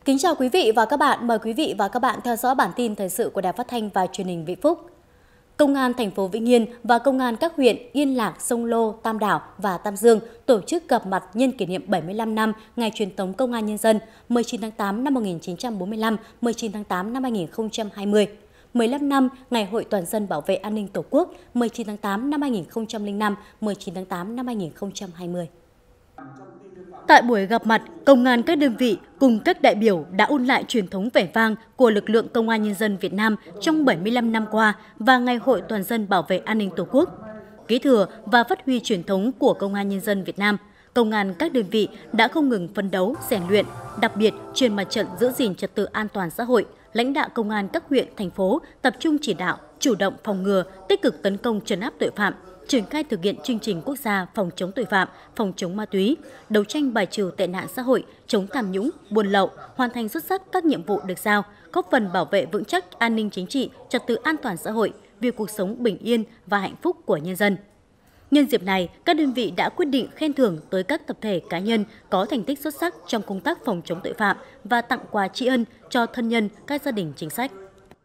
Kính chào quý vị và các bạn. Mời quý vị và các bạn theo dõi bản tin thời sự của Đài Phát thanh và Truyền hình Vĩnh Phúc. Công an thành phố Vĩnh Yên và công an các huyện Yên Lạc, Sông Lô, Tam Đảo và Tam Dương tổ chức gặp mặt nhân kỷ niệm 75 năm Ngày truyền thống Công an Nhân dân 19 tháng 8 năm 1945, 19 tháng 8 năm 2020. 15 năm Ngày Hội Toàn dân Bảo vệ An ninh Tổ quốc 19 tháng 8 năm 2005, 19 tháng 8 năm 2020. Tại buổi gặp mặt, công an các đơn vị cùng các đại biểu đã ôn lại truyền thống vẻ vang của lực lượng Công an Nhân dân Việt Nam trong 75 năm qua và Ngày Hội Toàn dân Bảo vệ An ninh Tổ quốc. Kế thừa và phát huy truyền thống của Công an Nhân dân Việt Nam, công an các đơn vị đã không ngừng phấn đấu, rèn luyện, đặc biệt trên mặt trận giữ gìn trật tự an toàn xã hội. Lãnh đạo công an các huyện, thành phố tập trung chỉ đạo, chủ động phòng ngừa, tích cực tấn công trấn áp tội phạm, triển khai thực hiện chương trình quốc gia phòng chống tội phạm, phòng chống ma túy, đấu tranh bài trừ tệ nạn xã hội, chống tham nhũng, buôn lậu, hoàn thành xuất sắc các nhiệm vụ được giao, góp phần bảo vệ vững chắc an ninh chính trị, trật tự an toàn xã hội, vì cuộc sống bình yên và hạnh phúc của nhân dân. Nhân dịp này, các đơn vị đã quyết định khen thưởng tới các tập thể cá nhân có thành tích xuất sắc trong công tác phòng chống tội phạm và tặng quà tri ân cho thân nhân các gia đình chính sách.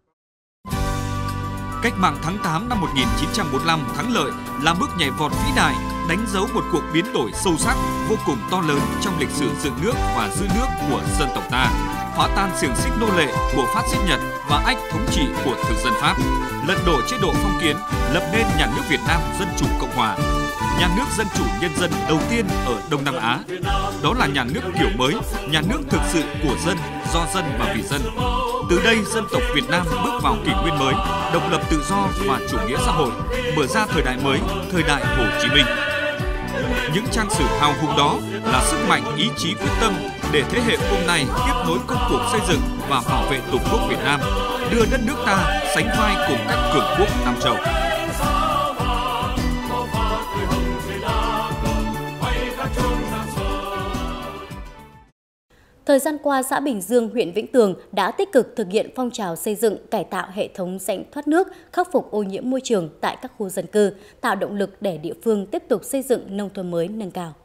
Cách mạng tháng 8 năm 1945 thắng lợi là bước nhảy vọt vĩ đại, đánh dấu một cuộc biến đổi sâu sắc, vô cùng to lớn trong lịch sử dựng nước và giữ nước của dân tộc ta, phá tan xiềng xích nô lệ của phát xít Nhật và ách thống trị của thực dân Pháp, lật đổ chế độ phong kiến, lập nên nhà nước Việt Nam Dân chủ Cộng hòa, nhà nước dân chủ nhân dân đầu tiên ở Đông Nam Á. Đó là nhà nước kiểu mới, nhà nước thực sự của dân, do dân và vì dân. Từ đây, dân tộc Việt Nam bước vào kỷ nguyên mới, độc lập tự do và chủ nghĩa xã hội, mở ra thời đại mới, thời đại Hồ Chí Minh. Những trang sử hào hùng đó là sức mạnh ý chí quyết tâm để thế hệ hôm nay tiếp nối công cuộc xây dựng và bảo vệ Tổ quốc Việt Nam, đưa đất nước ta sánh vai cùng các cường quốc Nam châu. Thời gian qua, xã Bình Dương, huyện Vĩnh Tường đã tích cực thực hiện phong trào xây dựng, cải tạo hệ thống rãnh thoát nước, khắc phục ô nhiễm môi trường tại các khu dân cư, tạo động lực để địa phương tiếp tục xây dựng nông thôn mới nâng cao.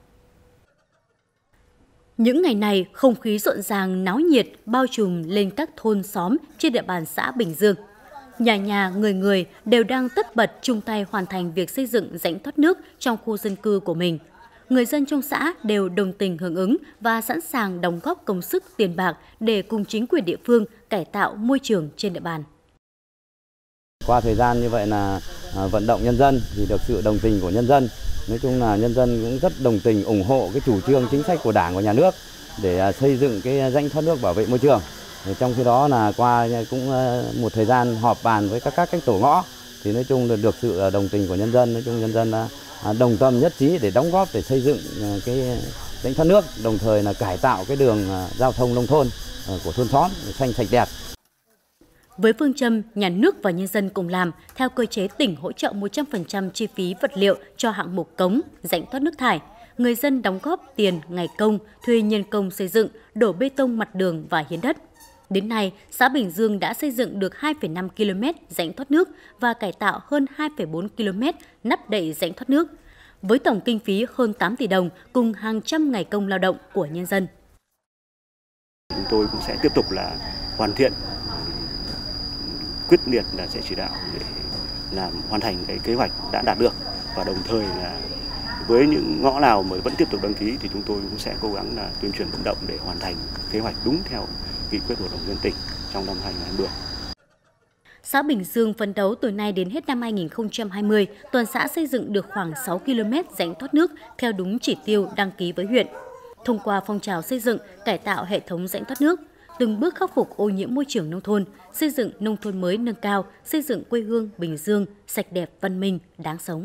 Những ngày này, không khí rộn ràng, náo nhiệt, bao trùm lên các thôn xóm trên địa bàn xã Bình Dương. Nhà nhà, người đều đang tất bật chung tay hoàn thành việc xây dựng rãnh thoát nước trong khu dân cư của mình. Người dân trong xã đều đồng tình hưởng ứng và sẵn sàng đóng góp công sức tiền bạc để cùng chính quyền địa phương cải tạo môi trường trên địa bàn. Qua thời gian như vậy là vận động nhân dân thì được sự đồng tình của nhân dân. Nói chung là nhân dân cũng rất đồng tình ủng hộ cái chủ trương chính sách của Đảng và Nhà nước để xây dựng cái rãnh thoát nước bảo vệ môi trường. Trong khi đó là qua cũng một thời gian họp bàn với các tổ ngõ thì nói chung là được sự đồng tình của nhân dân. Nói chung nhân dân đồng tâm nhất trí để đóng góp để xây dựng cái rãnh thoát nước, đồng thời là cải tạo cái đường giao thông nông thôn của thôn xóm xanh sạch đẹp. Với phương châm nhà nước và nhân dân cùng làm, theo cơ chế tỉnh hỗ trợ 100% chi phí vật liệu cho hạng mục cống, rãnh thoát nước thải, người dân đóng góp tiền ngày công, thuê nhân công xây dựng, đổ bê tông mặt đường và hiến đất. Đến nay, xã Bình Dương đã xây dựng được 2,5 km rãnh thoát nước và cải tạo hơn 2,4 km nắp đậy rãnh thoát nước, với tổng kinh phí hơn 8 tỷ đồng cùng hàng trăm ngày công lao động của nhân dân. Chúng tôi cũng sẽ tiếp tục là hoàn thiện, quyết liệt là sẽ chỉ đạo để làm hoàn thành cái kế hoạch đã đạt được, và đồng thời là với những ngõ nào mới vẫn tiếp tục đăng ký thì chúng tôi cũng sẽ cố gắng là tuyên truyền vận động để hoàn thành kế hoạch đúng theo nghị quyết của Hội đồng nhân dân tỉnh trong năm 2020. Xã Bình Dương phấn đấu từ nay đến hết năm 2020, toàn xã xây dựng được khoảng 6 km rãnh thoát nước theo đúng chỉ tiêu đăng ký với huyện. Thông qua phong trào xây dựng, cải tạo hệ thống rãnh thoát nước, từng bước khắc phục ô nhiễm môi trường nông thôn, xây dựng nông thôn mới nâng cao, xây dựng quê hương Bình Dương sạch đẹp, văn minh, đáng sống.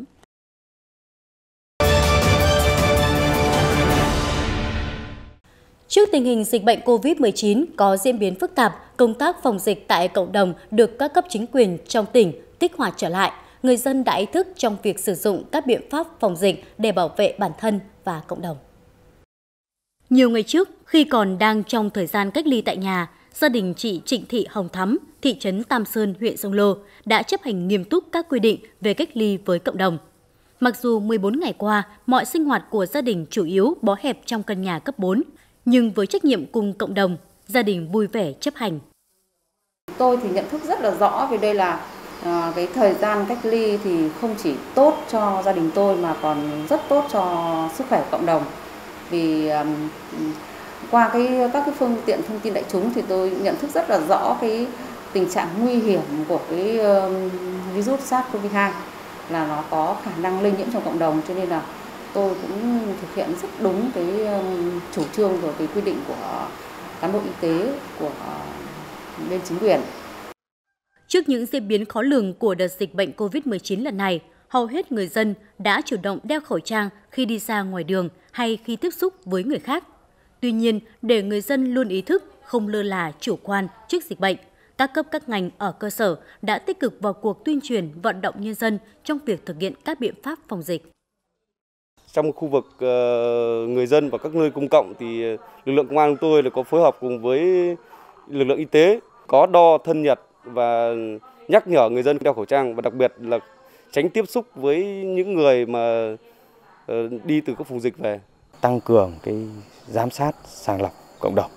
Trước tình hình dịch bệnh COVID-19 có diễn biến phức tạp, công tác phòng dịch tại cộng đồng được các cấp chính quyền trong tỉnh kích hoạt trở lại. Người dân đã ý thức trong việc sử dụng các biện pháp phòng dịch để bảo vệ bản thân và cộng đồng. Nhiều ngày trước, khi còn đang trong thời gian cách ly tại nhà, gia đình chị Trịnh Thị Hồng Thắm, thị trấn Tam Sơn, huyện Sông Lô đã chấp hành nghiêm túc các quy định về cách ly với cộng đồng. Mặc dù 14 ngày qua, mọi sinh hoạt của gia đình chủ yếu bó hẹp trong căn nhà cấp 4, nhưng với trách nhiệm cùng cộng đồng, gia đình vui vẻ chấp hành. Tôi thì nhận thức rất là rõ về đây là cái thời gian cách ly thì không chỉ tốt cho gia đình tôi mà còn rất tốt cho sức khỏe cộng đồng. Vì qua các cái phương tiện thông tin đại chúng thì tôi nhận thức rất là rõ cái tình trạng nguy hiểm của cái virus SARS-CoV-2 là nó có khả năng lây nhiễm trong cộng đồng, cho nên là tôi cũng thực hiện rất đúng cái chủ trương và cái quy định của cán bộ y tế của bên chính quyền. Trước những diễn biến khó lường của đợt dịch bệnh COVID-19 lần này, hầu hết người dân đã chủ động đeo khẩu trang khi đi ra ngoài đường hay khi tiếp xúc với người khác. Tuy nhiên, để người dân luôn ý thức, không lơ là chủ quan trước dịch bệnh, các cấp các ngành ở cơ sở đã tích cực vào cuộc tuyên truyền vận động nhân dân trong việc thực hiện các biện pháp phòng dịch. Trong khu vực người dân và các nơi công cộng thì lực lượng công an của tôi là có phối hợp cùng với lực lượng y tế, có đo thân nhiệt và nhắc nhở người dân đeo khẩu trang, và đặc biệt là tránh tiếp xúc với những người mà đi từ các vùng dịch về. Tăng cường cái giám sát sàng lọc cộng đồng,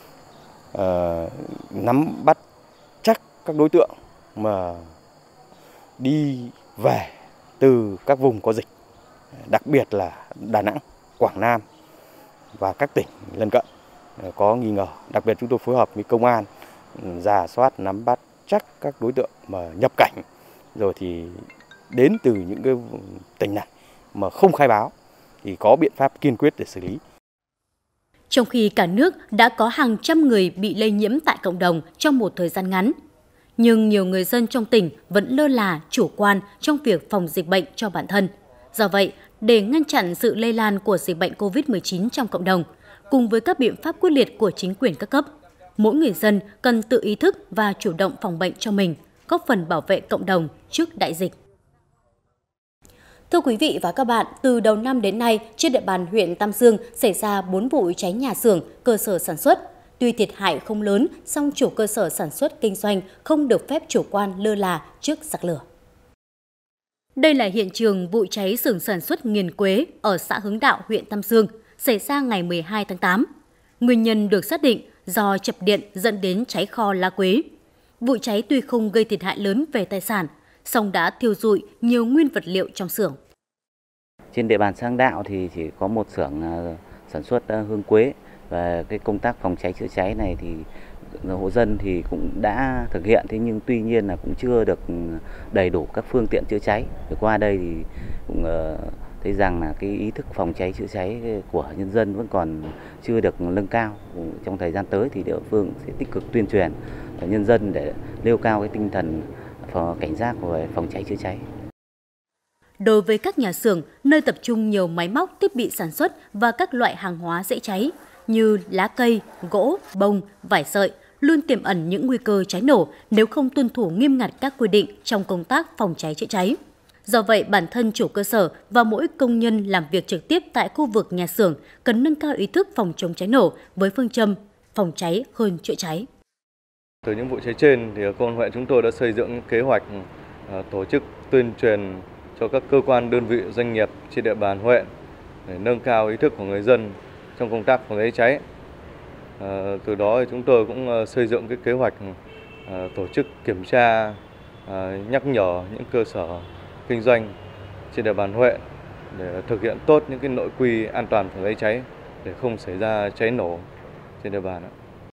nắm bắt chắc các đối tượng mà đi về từ các vùng có dịch, đặc biệt là Đà Nẵng, Quảng Nam và các tỉnh lân cận có nghi ngờ. Đặc biệt chúng tôi phối hợp với công an rà soát, nắm bắt chắc các đối tượng mà nhập cảnh rồi thì đến từ những cái tỉnh này mà không khai báo thì có biện pháp kiên quyết để xử lý. Trong khi cả nước đã có hàng trăm người bị lây nhiễm tại cộng đồng trong một thời gian ngắn, nhưng nhiều người dân trong tỉnh vẫn lơ là, chủ quan trong việc phòng dịch bệnh cho bản thân. Do vậy, để ngăn chặn sự lây lan của dịch bệnh COVID-19 trong cộng đồng, cùng với các biện pháp quyết liệt của chính quyền các cấp, mỗi người dân cần tự ý thức và chủ động phòng bệnh cho mình, góp phần bảo vệ cộng đồng trước đại dịch. Thưa quý vị và các bạn, từ đầu năm đến nay, trên địa bàn huyện Tam Dương xảy ra 4 vụ cháy nhà xưởng, cơ sở sản xuất. Tuy thiệt hại không lớn, song chủ cơ sở sản xuất kinh doanh không được phép chủ quan lơ là trước giặc lửa. Đây là hiện trường vụ cháy xưởng sản xuất nghiền quế ở xã Hướng Đạo, huyện Tam Dương, xảy ra ngày 12 tháng 8. Nguyên nhân được xác định do chập điện dẫn đến cháy kho lá quế. Vụ cháy tuy không gây thiệt hại lớn về tài sản, song đã thiêu rụi nhiều nguyên vật liệu trong xưởng. Trên địa bàn xã Hướng Đạo thì chỉ có một xưởng sản xuất hương quế, và cái công tác phòng cháy chữa cháy này thì hộ dân thì cũng đã thực hiện, thế nhưng tuy nhiên là cũng chưa được đầy đủ các phương tiện chữa cháy. Qua đây thì cũng thấy rằng là cái ý thức phòng cháy chữa cháy của nhân dân vẫn còn chưa được nâng cao. Trong thời gian tới thì địa phương sẽ tích cực tuyên truyền nhân dân để nêu cao cái tinh thần cảnh giác về phòng cháy chữa cháy. Đối với các nhà xưởng, nơi tập trung nhiều máy móc, thiết bị sản xuất và các loại hàng hóa dễ cháy như lá cây, gỗ, bông, vải sợi, luôn tiềm ẩn những nguy cơ cháy nổ nếu không tuân thủ nghiêm ngặt các quy định trong công tác phòng cháy chữa cháy. Do vậy, bản thân chủ cơ sở và mỗi công nhân làm việc trực tiếp tại khu vực nhà xưởng cần nâng cao ý thức phòng chống cháy nổ với phương châm phòng cháy hơn chữa cháy. Từ những vụ cháy trên thì công an huyện chúng tôi đã xây dựng kế hoạch tổ chức tuyên truyền cho các cơ quan, đơn vị, doanh nghiệp trên địa bàn huyện để nâng cao ý thức của người dân trong công tác phòng cháy cháy. Từ đó thì chúng tôi cũng xây dựng cái kế hoạch tổ chức kiểm tra, nhắc nhở những cơ sở kinh doanh trên địa bàn huyện để thực hiện tốt những cái nội quy an toàn phòng cháy cháy để không xảy ra cháy nổ trên địa bàn.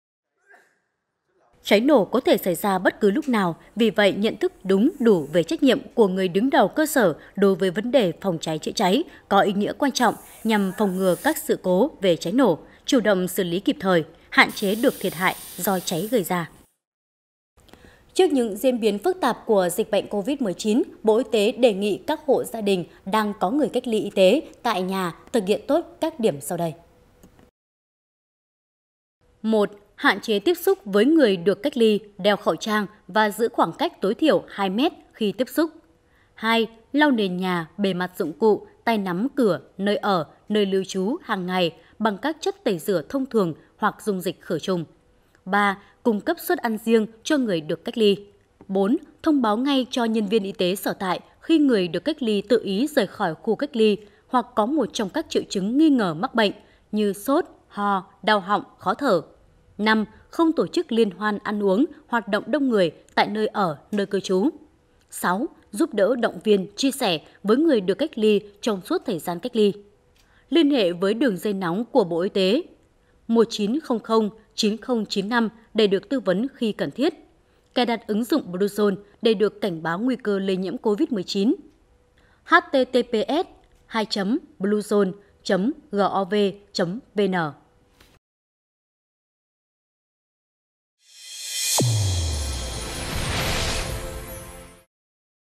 Cháy nổ có thể xảy ra bất cứ lúc nào, vì vậy nhận thức đúng đủ về trách nhiệm của người đứng đầu cơ sở đối với vấn đề phòng cháy chữa cháy có ý nghĩa quan trọng nhằm phòng ngừa các sự cố về cháy nổ, chủ động xử lý kịp thời, hạn chế được thiệt hại do cháy gây ra. Trước những diễn biến phức tạp của dịch bệnh COVID-19, Bộ Y tế đề nghị các hộ gia đình đang có người cách ly y tế tại nhà thực hiện tốt các điểm sau đây. 1. Hạn chế tiếp xúc với người được cách ly, đeo khẩu trang và giữ khoảng cách tối thiểu 2 mét khi tiếp xúc. 2. Lau nền nhà, bề mặt dụng cụ, tay nắm cửa, nơi ở, nơi lưu trú hàng ngày bằng các chất tẩy rửa thông thường hoặc dung dịch khử trùng. 3. Cung cấp suất ăn riêng cho người được cách ly. 4. Thông báo ngay cho nhân viên y tế sở tại khi người được cách ly tự ý rời khỏi khu cách ly hoặc có một trong các triệu chứng nghi ngờ mắc bệnh như sốt, ho, đau họng, khó thở. 5. không tổ chức liên hoan ăn uống, hoạt động đông người tại nơi ở, nơi cư trú. 6. Giúp đỡ động viên, chia sẻ với người được cách ly trong suốt thời gian cách ly. Liên hệ với đường dây nóng của Bộ Y tế 1900 9095 để được tư vấn khi cần thiết. Cài đặt ứng dụng Bluezone để được cảnh báo nguy cơ lây nhiễm COVID-19. https://bluezone.gov.vn